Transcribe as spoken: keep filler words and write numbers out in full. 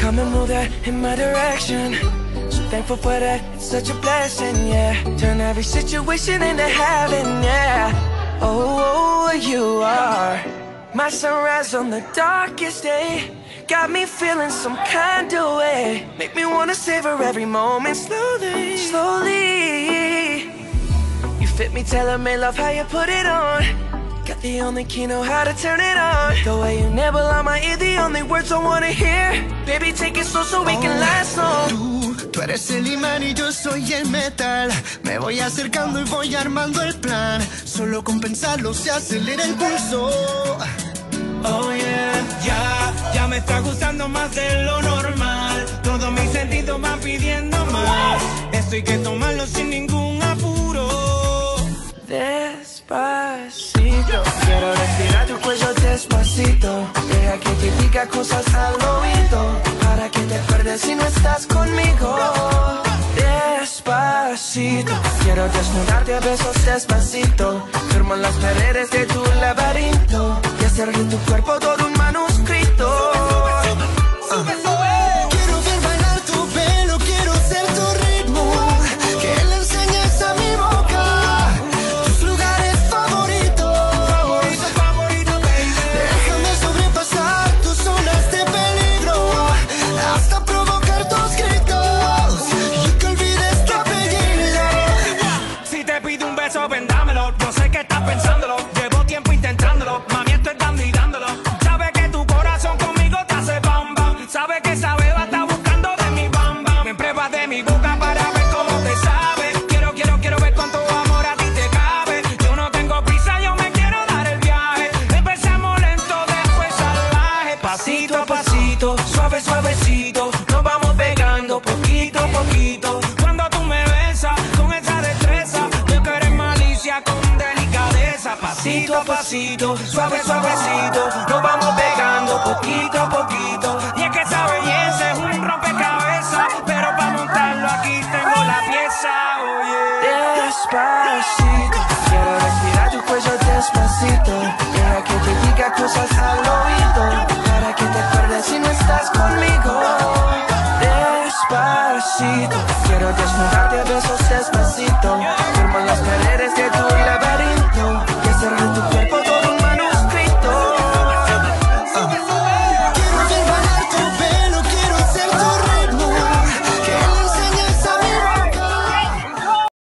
come and move that in my direction. So thankful for that, it's such a blessing, yeah. Turn every situation into heaven, yeah. Oh, you are my sunrise on the darkest day. Got me feeling some kind of way. Make me wanna savor every moment slowly, slowly. You fit me, telling me love how you put it on. Got the only key, know how to turn it on. The way you nibble on my ear, the only words I wanna hear. Baby, take it slow so we oh, can last long. Tú, tú eres el imán y yo soy el metal. Me voy acercando y voy armando el plan. Solo con pensarlo se acelera el pulso. Oh yeah, ya, ya me está gustando más de lo normal. Todos mis sentidos van pidiendo más. Esto hay que tomarlo sin ningún apuro. Despacito, quiero respirar tu cuello despacito. Deja que te diga cosas al oído, para que te acuerdes si no estás conmigo. Despacito, quiero desnudarte a besos despacito. Firmo las paredes de tu laberinto y hacer de tu cuerpo todo un manuscrito. Sube, sube. Quiero ver bailar tu pelo, quiero ser tu ritmo. Que le enseñes a mi boca tus lugares favoritos. Favorito, favorito, baby. Déjame sobrepasar tus zonas de peligro, hasta provocar tus gritos y que olvides tu apellido. Si te pido un beso, ven dámelo. Yo sé que estás pensándolo, llevo tiempo intentándolo. Mami, esto es dando y dándolo. Sabes que tu corazón conmigo te hace bam bam. Sabes que esa beba está buscando de mi bam bam. Me pruebas de mi boca para ver cómo te sabe. Quiero, quiero, quiero ver cuánto amor a ti te cabe. Yo no tengo prisa, yo me quiero dar el viaje. Empezamos lento, después salvaje. Pasito a pasito, suave, suavecito. Nos vamos pegando poquito a poquito. Cuando tú me besas con esa destreza, yo que eres malicia con delicadeza. Pasito a pasito, suave, suavecito. Nos vamos pegando poquito a poquito. Y es que esa belleza es un rompecabezas, pero para montarlo aquí tengo la pieza. Oye, Despacito, quiero respirar tu cuello despacito. Deja que te diga cosas al oído,